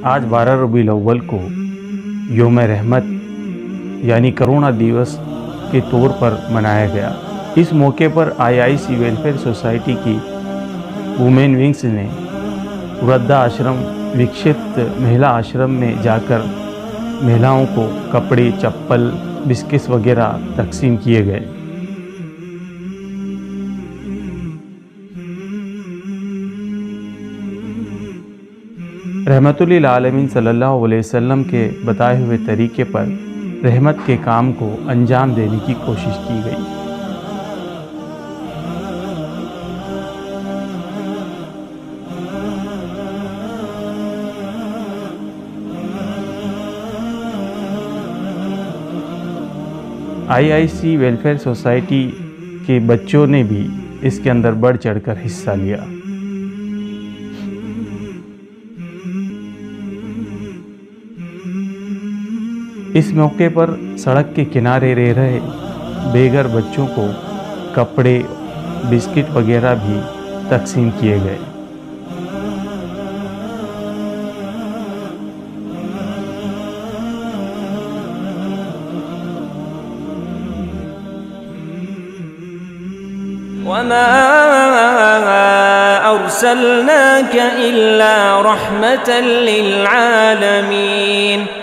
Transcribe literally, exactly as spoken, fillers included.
آج بارہ ربیع الاول کو یوم رحمت یعنی کرونا دیوس کے طور پر منایا گیا۔ اس موقع پر I I C welfare society کی وومین ونگز نے وردھا آشرم وکشت مہیلا آشرم میں جا کر مہیلاؤں کو کپڑے، چپل، بسکٹس وغیرہ تقسیم کیے گئے۔ رحمت للعالمین صلی اللہ علیہ وسلم کے بتائے ہوئے طریقے پر رحمت کے کام کو انجام دینے کی کوشش کی گئی۔ آئی آئی سی ویلفیئر سوسائٹی کے بچوں نے بھی اس کے اندر بڑھ چڑھ کر حصہ لیا۔ اس موقع پر سڑک کے کنارے رہ رہے بے گھر بچوں کو کپڑے، بسکٹ وغیرہ بھی تقسیم کیے گئے۔ وما أرسلناك إلا رحمة للعالمين